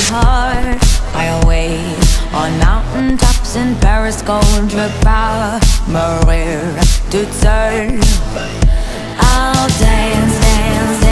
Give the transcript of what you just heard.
heart. I await on mountain tops in Paris, going to Maria to turn. I'll dance